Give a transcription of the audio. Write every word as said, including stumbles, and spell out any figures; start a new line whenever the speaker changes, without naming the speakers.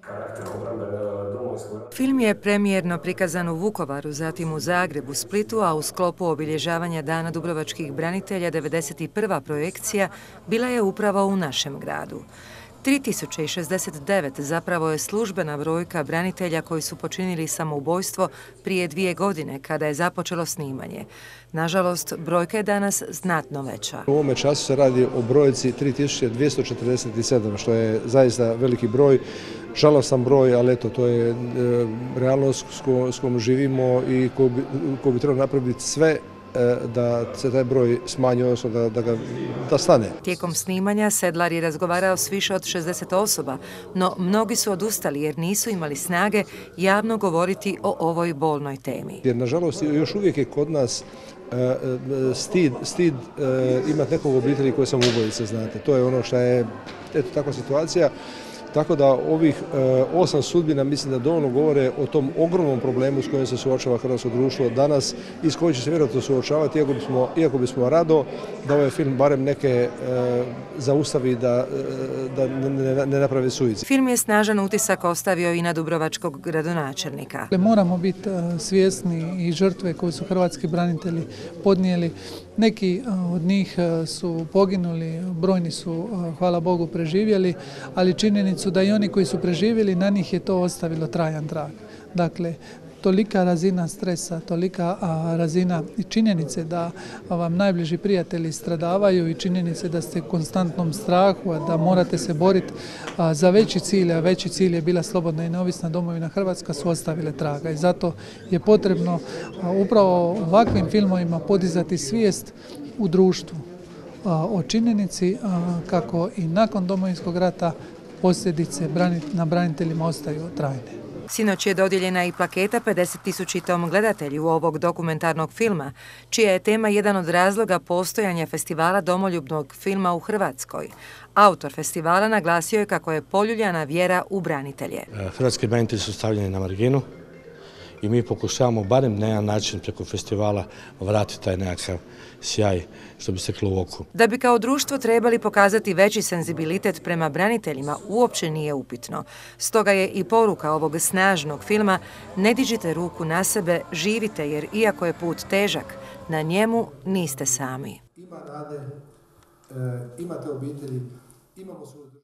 Film je premijerno prikazan u Vukovaru, zatim u Zagrebu, Splitu, a u sklopu obilježavanja Dana dubrovačkih branitelja devedeset prva projekcija bila je upravo u našem gradu. tri tisuće šezdeset devet zapravo je službena brojka branitelja koji su počinili samoubojstvo prije dvije godine kada je započelo snimanje. Nažalost, brojka je danas znatno veća.
U ovome času se radi o brojci tri tisuće dvjesto četrdeset sedam, što je zaista veliki broj, žalostan broj, ali eto, to je realnost s kojom živimo i koju bi trebalo napraviti sve da se taj broj smanji, odnosno da, da ga da stane.
Tijekom snimanja Sedlar je razgovarao s više od šezdeset osoba, no mnogi su odustali jer nisu imali snage javno govoriti o ovoj bolnoj temi.
Jer nažalost još uvijek je kod nas stid, stid imati nekog u obitelji koji sam ubojica, znate. To je ono što je, eto, takva situacija. Tako da ovih e, osam sudbina mislim da dovoljno govore o tom ogromnom problemu s kojim se suočava hrvatsko društvo danas i s kojim će se vjerojatno suočavati, iako bismo, iako bismo rado da ovaj film barem neke e, zaustavi da, da ne, ne, ne napravi suicid.
Film je snažan utisak ostavio i na dubrovačkog gradonačelnika.
Moramo biti svjesni i žrtve koje su hrvatski branitelji podnijeli. Neki od njih su poginuli, brojni su, hvala Bogu, preživjeli, ali činjenicu da i oni koji su preživjeli, na njih je to ostavilo trajan trag. Dakle, tolika razina stresa, tolika a, razina i činjenice da vam najbliži prijatelji stradavaju i činjenice da ste u konstantnom strahu, a da morate se boriti a, za veći cilj, a veći cilj je bila slobodna i neovisna domovina Hrvatska, su ostavile traga. I zato je potrebno a, upravo ovakvim filmovima podizati svijest u društvu a, o činjenici a, kako i nakon Domovinskog rata posljedice na braniteljima ostaju trajne.
Sinoć je dodijeljena i plaketa pedeset tisućitom gledatelju ovog dokumentarnog filma, čija je tema jedan od razloga postojanja festivala domoljubnog filma u Hrvatskoj. Autor festivala naglasio je kako je poljuljana vjera u branitelje.
Hrvatski branitelji su stavljeni na marginu i mi pokušavamo barem na jedan način preko festivala vratiti taj nekakav sjaj, što bi se reklo, u oku.
Da bi kao društvo trebali pokazati veći senzibilitet prema braniteljima uopće nije upitno. Stoga je i poruka ovog snažnog filma: ne dižite ruku na sebe, živite, jer iako je put težak, na njemu niste sami.
Ima nade, imate obitelji, imamo svoju